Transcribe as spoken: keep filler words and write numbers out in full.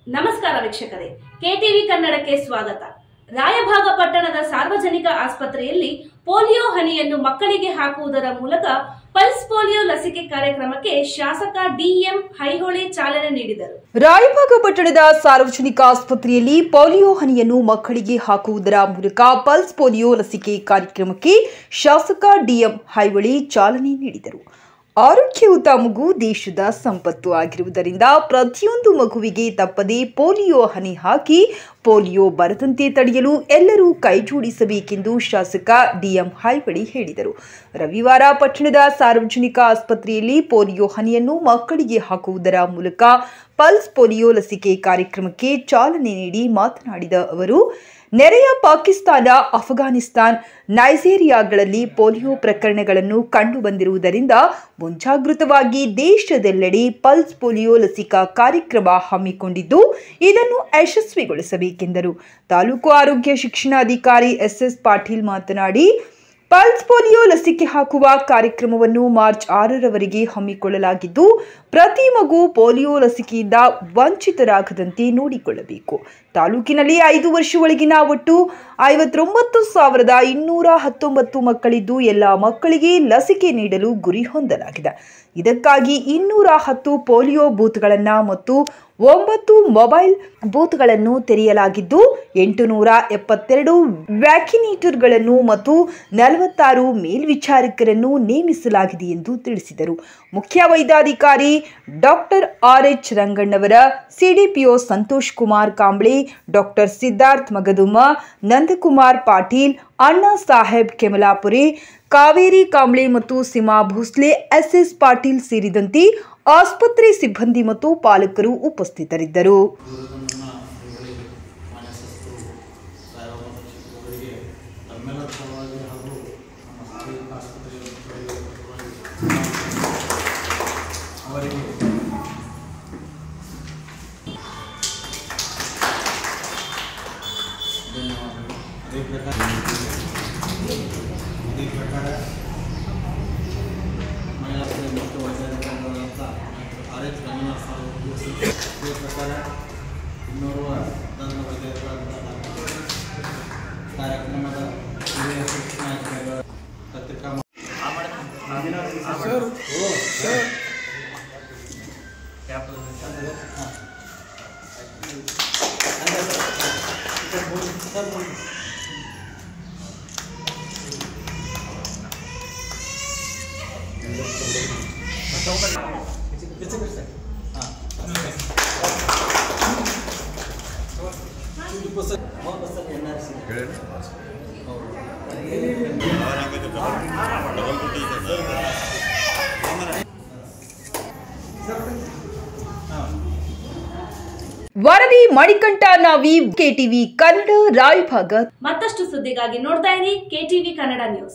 ನಮಸ್ಕಾರ ವೀಕ್ಷಕರೇ, ಕೆಟಿವಿ ಕನ್ನಡಕ್ಕೆ ಸ್ವಾಗತ. ರಾಯಭಾಗ ಪಟ್ಟಣದ ಸಾರ್ವಜನಿಕ ಆಸ್ಪತ್ರೆಯಲ್ಲಿ ಪೋಲಿಯೋ ಹನಿಯನ್ನು ಮಕ್ಕಳಿಗೆ ಹಾಕುವುದರ ಮೂಲಕ ಪಲ್ಸ್ ಪೋಲಿಯೋ ಲಸಿಕೆ ಕಾರ್ಯಕ್ರಮಕ್ಕೆ ಶಾಸಕ ಡಿಎಂ ಹೈಹೊಳೆ ಚಾಲನೆ ನೀಡಿದರು. ರಾಯಭಾಗ ಪಟ್ಟಣದ ಸಾರ್ವಜನಿಕ ಆಸ್ಪತ್ರೆಯಲ್ಲಿ ಪೋಲಿಯೋ ಹನಿಯನ್ನು ಮಕ್ಕಳಿಗೆ ಹಾಕುವುದರ ಮೂಲಕ ಪಲ್ಸ್ ಪೋಲಿಯೋ ಲಸಿಕೆ ಕಾರ್ಯಕ್ರಮಕ್ಕೆ ಶಾಸಕ ಡಿಎಂ ಹೈಹೊಳೆ ಚಾಲನೆ ನೀಡಿದರು. ಆರೋಗ್ಯಯುತ ಮಗು ದೇಶದ ಸಂಪತ್ತು ಆಗಿರುವುದರಿಂದ ಪ್ರತಿಯೊಂದು ಮಗುವಿಗೆ ತಪ್ಪದೆ ಪೋಲಿಯೋ ಹನಿ ಹಾಕಿ ಪೋಲಿಯೋ ಬರದಂತೆ ತಡೆಯಲು ಎಲ್ಲರೂ ಕೈಜೋಡಿಸಬೇಕೆಂದು ಶಾಸಕ ಡಿಎಂ ಹೈಹೊಳೆ ಹೇಳಿದರು. ರವಿವಾರ ಪಟ್ಟಣದ ಸಾರ್ವಜನಿಕ ಆಸ್ಪತ್ರೆಯಲ್ಲಿ ಪೋಲಿಯೋ ಹನಿಯನ್ನು ಮಕ್ಕಳಿಗೆ ಹಾಕುವುದರ ಮೂಲಕ ಪಲ್ಸ್ ಪೋಲಿಯೋ ಲಸಿಕೆ ಕಾರ್ಯಕ್ರಮಕ್ಕೆ ಚಾಲನೆ ನೀಡಿ ಮಾತನಾಡಿದ ಅವರು, ನೆರೆಯ ಪಾಕಿಸ್ತಾನ, ಅಫ್ಘಾನಿಸ್ತಾನ್, ನೈಜೀರಿಯಾಗಳಲ್ಲಿ ಪೋಲಿಯೋ ಪ್ರಕರಣಗಳನ್ನು ಕಂಡುಬಂದಿರುವುದರಿಂದ ಮುಂಜಾಗೃತವಾಗಿ ದೇಶದೆಲ್ಲೆಡೆ ಪಲ್ಸ್ ಪೋಲಿಯೋ ಲಸಿಕಾ ಕಾರ್ಯಕ್ರಮ ಹಮ್ಮಿಕೊಂಡಿದ್ದು ಇದನ್ನು ಯಶಸ್ವಿಗೊಳಿಸಬೇಕೆಂದರು. ತಾಲೂಕು ಆರೋಗ್ಯ ಶಿಕ್ಷಣಾಧಿಕಾರಿ ಎಸ್ ಎಸ್ ಪಾಟೀಲ್ ಮಾತನಾಡಿ, ಪಲ್ಸ್ ಪೋಲಿಯೋ ಲಸಿಕೆ ಹಾಕುವ ಕಾರ್ಯಕ್ರಮವನ್ನು ಮಾರ್ಚ್ ಆರರವರೆಗೆ ಹಮ್ಮಿಕೊಳ್ಳಲಾಗಿದ್ದು ಪ್ರತಿ ಮಗು ಪೋಲಿಯೋ ಲಸಿಕೆಯಿಂದ ವಂಚಿತರಾಗದಂತೆ ನೋಡಿಕೊಳ್ಳಬೇಕು. ತಾಲೂಕಿನಲ್ಲಿ ಐದು ವರ್ಷ ಒಳಗಿನ ಒಟ್ಟು ಐವತ್ತೊಂಬತ್ತು ಸಾವಿರದ ಇನ್ನೂರ ಹತ್ತೊಂಬತ್ತು ಮಕ್ಕಳಿದ್ದು ಎಲ್ಲ ಮಕ್ಕಳಿಗೆ ಲಸಿಕೆ ನೀಡಲು ಗುರಿ ಹೊಂದಲಾಗಿದೆ. ಇದಕ್ಕಾಗಿ ಇನ್ನೂರ ಹತ್ತು ಪೋಲಿಯೋ ಬೂತ್ಗಳನ್ನು ಮತ್ತು ಒಂಬತ್ತು ಮೊಬೈಲ್ ಬೂತ್ಗಳನ್ನು ತೆರೆಯಲಾಗಿದ್ದು ಎಂಟುನೂರ ಎಪ್ಪತ್ತೆರಡು ವ್ಯಾಕ್ಸಿನೇಟರ್ಗಳನ್ನು ಮತ್ತು ನಲವತ್ತಾರು ಮೇಲ್ವಿಚಾರಕರನ್ನು ನೇಮಿಸಲಾಗಿದೆ ಎಂದು ತಿಳಿಸಿದರು. ಮುಖ್ಯ ವೈದ್ಯಾಧಿಕಾರಿ doctor R H Rangannavar, CDPO Santosh Kumar Kamble, doctor Siddharth Magadumma, Nandakumar Patil, Anna Saheb Kemalapure, Kaveri Kamble ಮತ್ತು ಸಿಮಾ ಭೋಸ್ಲೆ, ಎಸ್ ಎಸ್ ಪಾಟೀಲ್ ಸೇರಿದಂತೆ ಆಸ್ಪತ್ರೆ ಸಿಬ್ಬಂದಿ ಮತ್ತು ಪಾಲಕರು ಉಪಸ್ಥಿತರಿದ್ದರು. ಅದೇ ಪ್ರಕಾರ ಮಹಿಳಾ ಮುಖ್ಯ ವೈದ್ಯಾಧಿಕಾರಿಗಳಾದಂಥ ಆರ್ ಎಚ್ ರಂಗಣ್ಣ ಇದೇ ಪ್ರಕಾರ ಇನ್ನೋರ್ವ ದಂಡ ವೈದ್ಯಾಧಿಕಾರಿಗಳಾದ ಕಾರ್ಯಕ್ರಮದ ಹಿರಿಯ ಶಿಕ್ಷಣಾಧಿಕಾರಿಗಳ ಪತ್ರಿಕಾ ವರದಿ ಮಣಿಕಂಠ ನಾವಿ, ಕೆಟಿವಿ ಕನ್ನಡ, ರಾಯಭಾಗ. ಮತ್ತಷ್ಟು ಸುದ್ದಿಗಾಗಿ ನೋಡ್ತಾ ಇರಿ ಕೆಟಿವಿ ಕನ್ನಡ ನ್ಯೂಸ್.